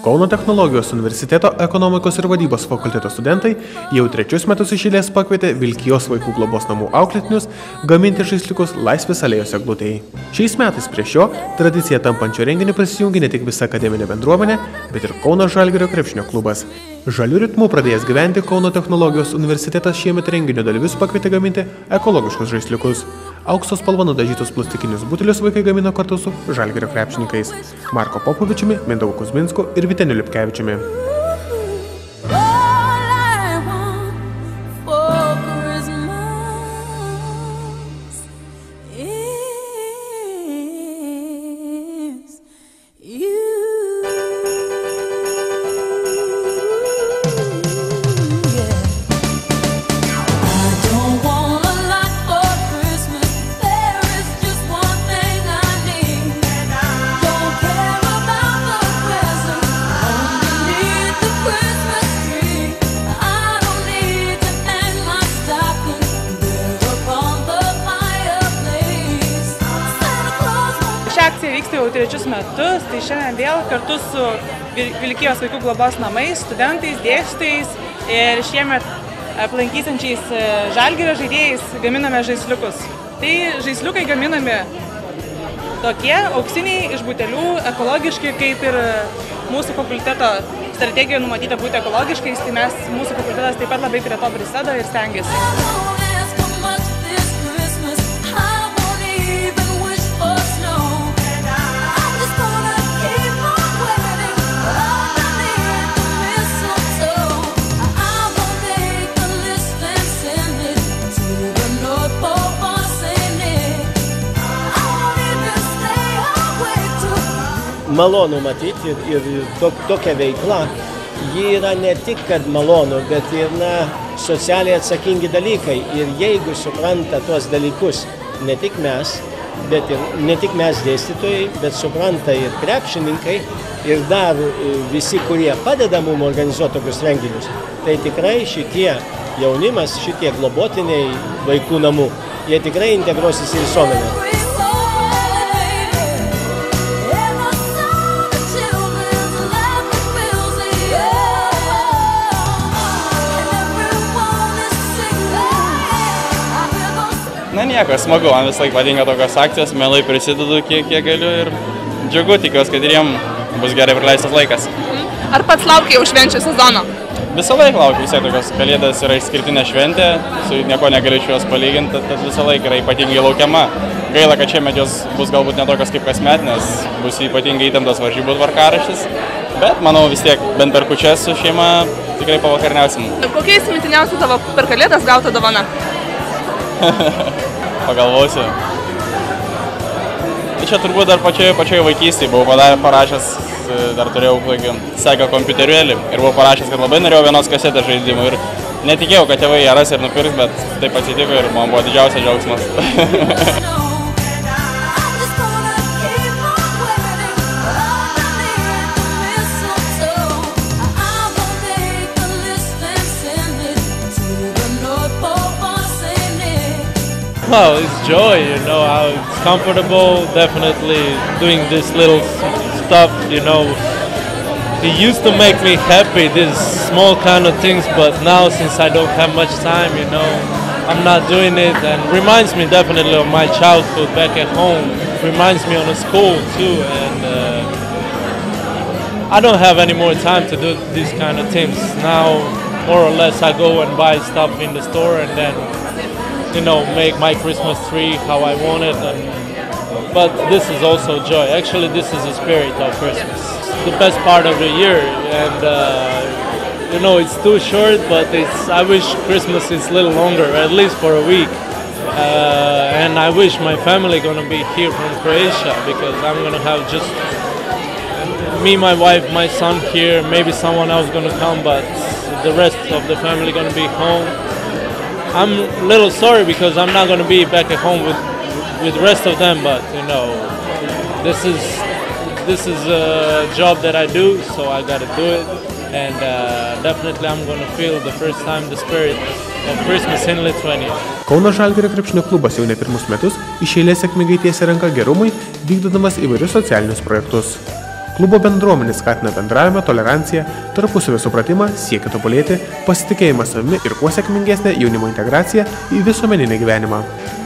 Kauno technologijos universiteto ekonomikos ir vadybos fakulteto studentai jau 3 metus iš eilės pakvietė Vilkijos vaikų globos namų auklėtinius gaminti žaisliukus Laisvės alėjos eglutei. Šiais metais prie šio tradicija tampančio renginį prisijungė ne tik visa akademinė bendruomenė, bet ir Kauno Žalgirio krepšinio klubas. Žaliu ritmu pradėjęs gyventi Kauno technologijos universitetas šiemet renginio dalyvius pakvietė gaminti ekologiškus žaisliukus. Aukso spalva nudažytus plastikinius butelius vaikai gamino kartu su Žalgirio krepšininkais Marko Popovičiumi, Mindaugu Kuzminsku ir Vyteniu Lipkevičiumi. Akcija vyksta jau 3 metus, tai šiandien vėl kartu su Vilkijos vaikų globos namais, studentais, dėstytojais ir šiemet aplankysančiais Žalgirio žaidėjais gaminame žaisliukus. Tai žaisliukai gaminami tokie, auksiniai, iš butelių, ekologiški, kaip ir mūsų fakulteto strategijoje numatyta būti ekologiškais, tai mūsų fakultetas taip pat labai prie to prisideda ir stengiasi. Malonu matyti ir tokia veikla, ji yra ne tik kad malonu, bet ir socialiai atsakingi dalykai. Ir jeigu supranta tuos dalykus ne tik mes dėstytojai, bet supranta ir krepšininkai ir dar visi, kurie padeda mums organizuoti tokius renginius, tai tikrai šitie jaunimas, šitie globotiniai vaikų namų, jie tikrai integruosis į visuomenę. Na nieko, smagu, man visą laiką patinka tokios akcijos, mielai prisidedu kiek galiu ir džiugu, tikiuosi, kad ir jiems bus gerai praleistas laikas. Ar pats laukia jau švenčių sezono? Visą laiką laukiu, visai tokios kalėdas yra išskirtinė šventė, su nieko negaliu iš jos palyginti, tad visą laiką yra ypatingai laukiama. Gaila, kad šiemet jos bus galbūt netokios kaip kasmet, nes bus ypatingai įtemptas varžybų tvarkaraštis, bet manau vis tiek bent per kūčias su šeima tikrai pavakarniausim. Kokia įsimintiniausia tavo per kalėdas gauta dovana? Pagalvosiu. Tai čia turbūt dar pačioje vaikystėje buvau parašęs, dar turėjau Sega kompiuteriuelį ir buvau parašęs, kad labai norėjau vienos kasetės žaidimų ir netikėjau, kad tėvai ją ras ir nupirks, bet taip atsitiko ir man buvo didžiausias džiaugsmas. Well, it's joy, you know, how it's comfortable, definitely doing this little stuff, you know. It used to make me happy, these small kind of things, but now since I don't have much time, you know, I'm not doing it, and reminds me definitely of my childhood back at home. Reminds me of the school too, and I don't have any more time to do these kind of things. Now, more or less, I go and buy stuff in the store and then, you know, make my Christmas tree how I want it, but this is also joy. Actually, this is the spirit of Christmas. It's the best part of the year, and you know, it's too short, but I wish Christmas is a little longer, at least for a week. And I wish my family gonna be here from Croatia, because I'm gonna have just me, my wife, my son here, maybe someone else gonna come, but the rest of the family gonna be home. I'm a little sorry because I'm not going to be back at home with the rest of them, but you know, this is a job that I do, so I got to do it, and definitely I'm going to feel the first time the spirit of Christmas in Lithuania. Kauno Žalgirio krepšinio klubas jau ne pirmus metus iš eilės sėkmingai tiesia ranką gerumui, vykdydamas įvairius socialinius projektus. Klubo bendruomenė skatina bendravimą, toleranciją, tarpusavio supratimą, siekia tobulėti, pasitikėjimą savimi ir kuo sėkmingesnę jaunimo integraciją į visuomeninį gyvenimą.